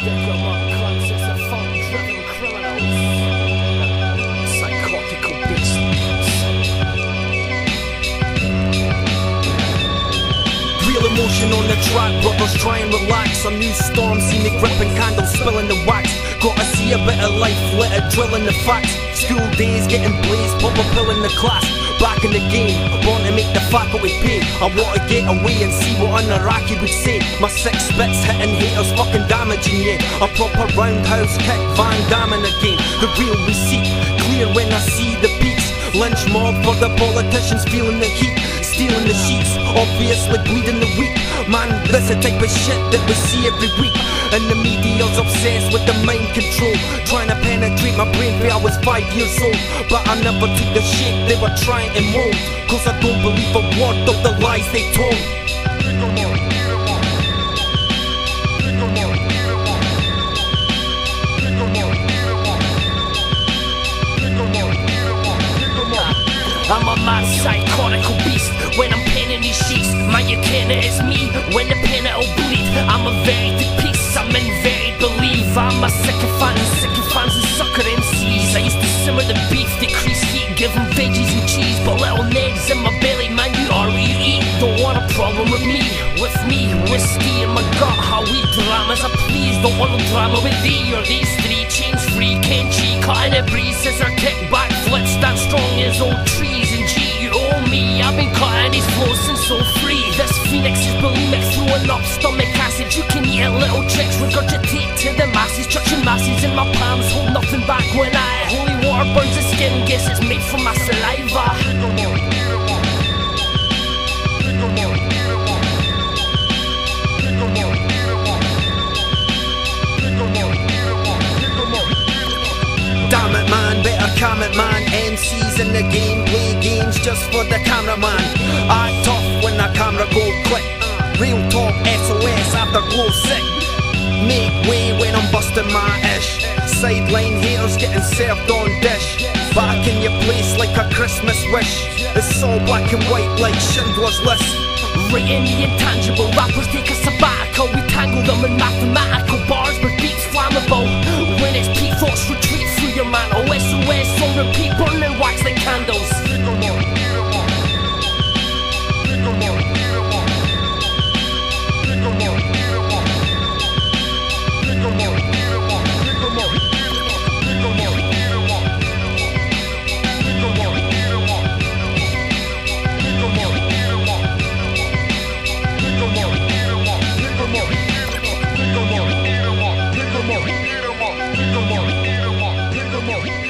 Pick 'em up, concepts of funk-driven criminals, psychotical beasts. Real emotion on the track, brothers try and relax. A new storm, see me gripping candles, spilling the wax. Gotta see a bit of life, let it drill in the facts. School days getting blazed, pop a pill in the class. Back in the game, born to make the faculty pay. I wanna get away and see what an Iraqi would say. My six spits hitting haters, fucking damaging, yeah. A proper roundhouse kick, Van Damme again. The real receipt, clear when I see the beats. Lynch mob for the politicians feeling the heat. Stealing the sheets, obviously bleeding the weak. Man, this the type of shit that we see every week. And the media's obsessed with the mind control, trying to penetrate my brain where I was 5 years old. But I never took the shape they were trying to mold, cause I don't believe a word of the lies they told. I'm a mad psychotical beast when I'm penning these sheets. Man, you can't, it is me when the pen it'll bleed. I'm a varied piece, I'm in varied belief. I'm a sycophant and sucker MCs. I used to simmer the beef, decrease heat, give them veggies and cheese. But little Ned's in my belly, man, you are what you eat. Don't want a problem with me, whiskey in my gut, how we dramas I please. Don't want no drama with thee or these three. Chains free, Kenchi, cutting a breeze, scissor kick, back flip, stand strong as old trees. And G, you owe me, I've been cutting these flows since so free. This phoenix is bulimic, throwing up stomach acid. You can eat little chicks, regurgitate to the masses. Chucking masses in my palms, hold nothing back when holy water burns the skin, guess it's made from my saliva. Damn it man, better calm it man. MCs in the game, play games just for the cameraman. Act tough when the camera go click. Real talk SOS after glow sick. Make way when I'm busting my ish. Sideline haters getting served on dish. Back in your place like a Christmas wish. It's all black and white like Schindler's List. Right in the intangible, rappers take a sabbatical. We tangle them in mathematical bars, but beats flammable. When it's peak thoughts retreat through your mantle. SOS on repeat, burning wax like candles. Come on.